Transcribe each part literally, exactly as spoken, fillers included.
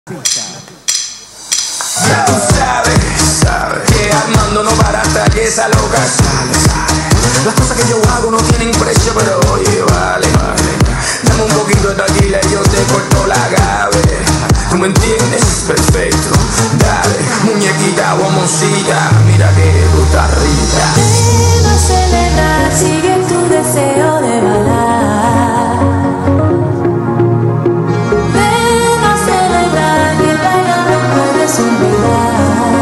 Ya tú sabes, sabes que Armando no para hasta que esa loca sale, sale. Las cosas que yo hago no tienen precio, pero oye, vale, vale. Dame un poquito de tequila y yo te corto la gave. ¿Tú me entiendes? Perfecto. Dale, muñequita, bomboncita, mira que tú estás rica. Ven a celebrar, sigue tu deseo de bailar. Ven a celebrar que bailando puedes olvidar.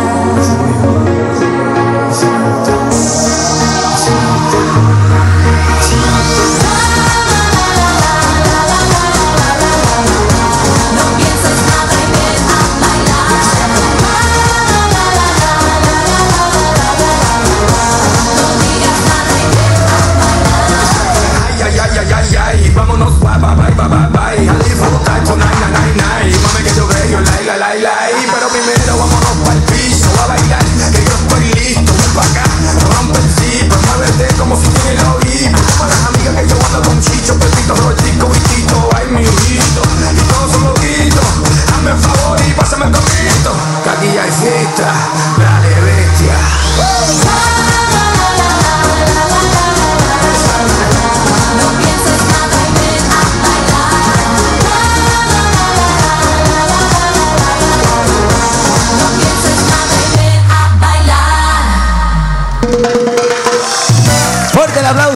No pienses nada y ven a bailar. No digas nada y ven a bailar. Ay, ay, ay, ay, ay, ay, vámonos, bye, bye, bye, bye, bye, bye. A disfrutar tonight, night, night. Mami que yo veo, like, like, like, like. Pero primero vámonos pa'l piso a bailar, que yo estoy listo, ven pa' acá. Rompe el zip, muévete como si tienes el oído. Como las amigas que yo ando con Chicho, Pepito, Robertico, Vitito. Ay, mi hijito, y todos son loquitos. Hazme el favor y pásame el copito, que aquí hay fiesta, dale bestia. No pienses nada y ven a bailar. No pienses nada y ven a bailar. Fuerte el aplauso.